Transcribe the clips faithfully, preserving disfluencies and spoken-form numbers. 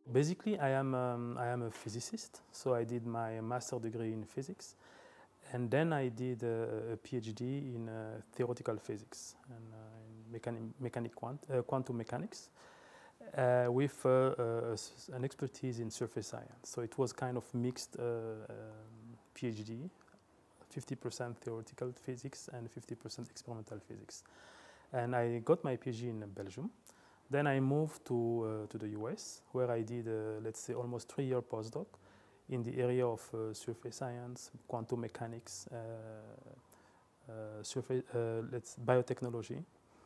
Basically, I am, um, I am a physicist, so I did my master degree in physics, and then I did a, a PhD in uh, theoretical physics and uh, in mechanic, mechanic quant, uh, quantum mechanics, uh, with uh, uh, an expertise in surface science. So it was kind of mixed uh, um, PhD, fifty percent theoretical physics and fifty percent experimental physics. And I got my PhD in Belgium. Then I moved to, uh, to the U S, where I did, uh, let's say, almost three-year postdoc in the area of uh, surface science, quantum mechanics, uh, uh, surface, uh, let's, biotechnology.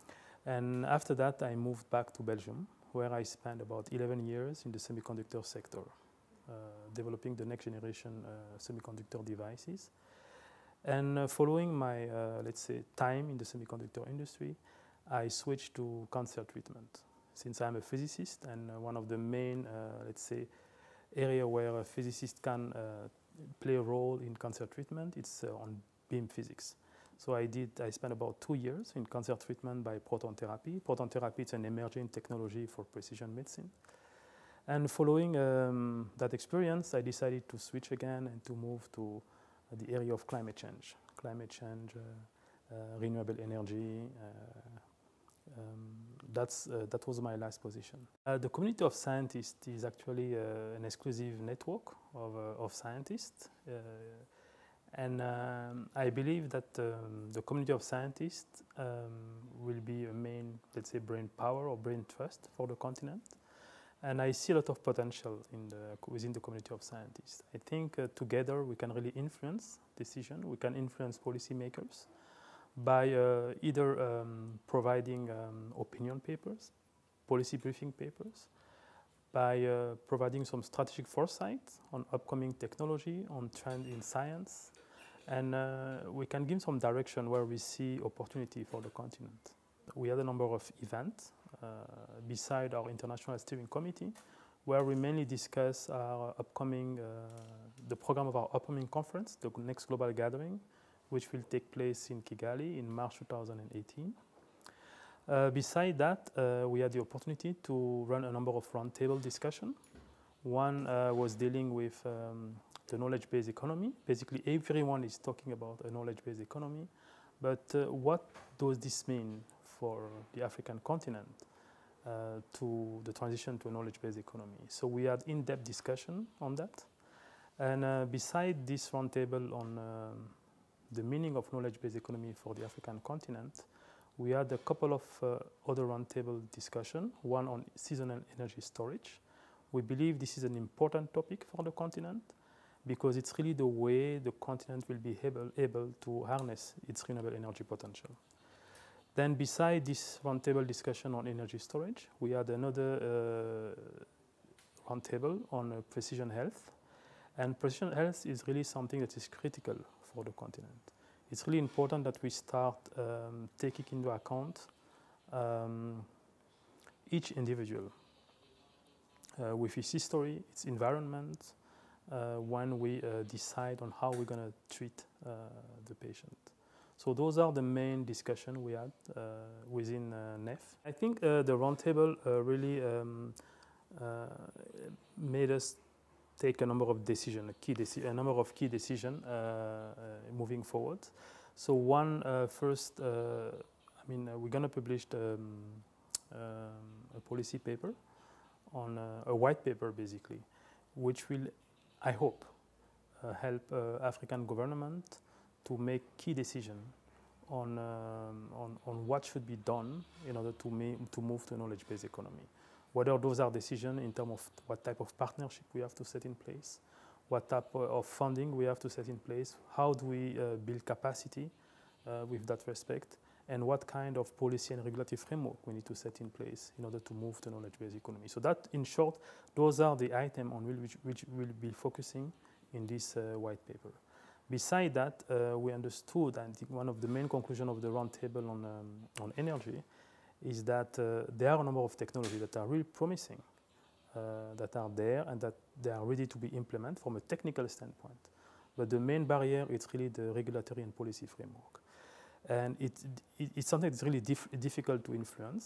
And after that, I moved back to Belgium, where I spent about eleven years in the semiconductor sector, uh, developing the next generation uh, semiconductor devices. And uh, following my, uh, let's say, time in the semiconductor industry, I switched to cancer treatment. Since I'm a physicist, and uh, one of the main, uh, let's say, area where a physicist can uh, play a role in cancer treatment, it's uh, on beam physics. So I did, I spent about two years in cancer treatment by proton therapy. Proton therapy is an emerging technology for precision medicine. And following um, that experience, I decided to switch again and to move to uh, the area of climate change. Climate change, uh, uh, renewable energy, uh, Um, that's, uh, that was my last position. Uh, the community of scientists is actually uh, an exclusive network of, uh, of scientists. Uh, and um, I believe that um, the community of scientists um, will be a main, let's say, brain power or brain trust for the continent. And I see a lot of potential in the, within the community of scientists. I think uh, together we can really influence decision, we can influence policymakers, by uh, either um, providing um, opinion papers, policy briefing papers, by uh, providing some strategic foresight on upcoming technology, on trend in science, and uh, we can give some direction where we see opportunity for the continent. We had a number of events uh, beside our international steering committee, where we mainly discuss our upcoming, uh, the program of our upcoming conference, the next global gathering, which will take place in Kigali in March two thousand eighteen. Uh, beside that, uh, we had the opportunity to run a number of roundtable discussions. One uh, was dealing with um, the knowledge-based economy. Basically, everyone is talking about a knowledge-based economy, but uh, what does this mean for the African continent uh, to the transition to a knowledge-based economy? So we had in-depth discussion on that. And uh, beside this roundtable on um, the meaning of knowledge-based economy for the African continent, we had a couple of uh, other roundtable discussions, one on seasonal energy storage. We believe this is an important topic for the continent because it's really the way the continent will be able, able to harness its renewable energy potential. Then beside this roundtable discussion on energy storage, we had another uh, roundtable on uh, precision health. And precision health is really something that is critical for the continent. It's really important that we start um, taking into account um, each individual uh, with its history, its environment, uh, when we uh, decide on how we're going to treat uh, the patient. So those are the main discussions we had uh, within uh, N E F. I think uh, the roundtable uh, really um, uh, made us take a number of decisions, a, key deci a number of key decisions uh, uh, moving forward. So one uh, first, uh, I mean, uh, we're going to publish um, um, a policy paper on uh, a white paper, basically, which will, I hope, uh, help uh, African government to make key decisions on, um, on, on what should be done in order to, to move to a knowledge-based economy. Whether those are decisions in terms of what type of partnership we have to set in place, what type of funding we have to set in place, how do we uh, build capacity uh, with that respect, and what kind of policy and regulatory framework we need to set in place in order to move to knowledge-based economy. So that, in short, those are the items on which, which we'll be focusing in this uh, white paper. Beside that, uh, we understood, and I think one of the main conclusions of the roundtable on, um, on energy is that uh, there are a number of technologies that are really promising, uh, that are there and that they are ready to be implemented from a technical standpoint. But the main barrier is really the regulatory and policy framework. And it, it, it's something that's really dif difficult to influence.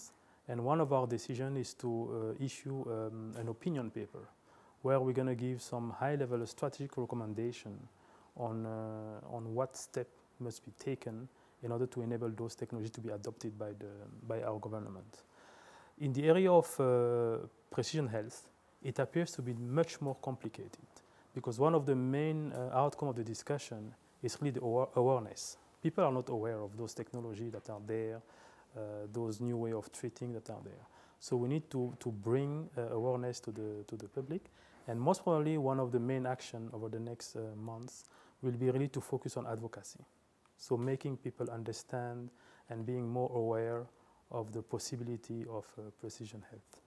And one of our decisions is to uh, issue um, an opinion paper where we're going to give some high-level strategic recommendation on, uh, on what step must be taken in order to enable those technologies to be adopted by, the, by our government. In the area of uh, precision health, it appears to be much more complicated because one of the main uh, outcomes of the discussion is really the awareness. People are not aware of those technologies that are there, uh, those new way of treating that are there. So we need to, to bring uh, awareness to the, to the public. And most probably one of the main actions over the next uh, months will be really to focus on advocacy. So making people understand and being more aware of the possibility of uh, precision health.